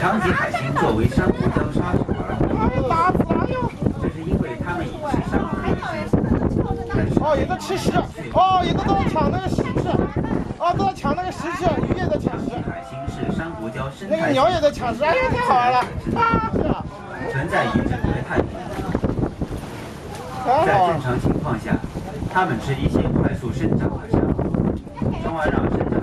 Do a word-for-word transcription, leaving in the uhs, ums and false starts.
长棘海星作为珊瑚礁沙虫而活，这是因为它们以吃珊瑚为生。 哦，有的吃食，哦，有的都在抢那个石器，哦，都在抢那个石器，鱼也在抢食。 海星是珊瑚礁生那个态鸟也在抢食，哎呀，太好玩了！啊，是啊， 存在于整个太平洋。在正常情况下，它们吃一些快速生长的珊瑚，从而让生长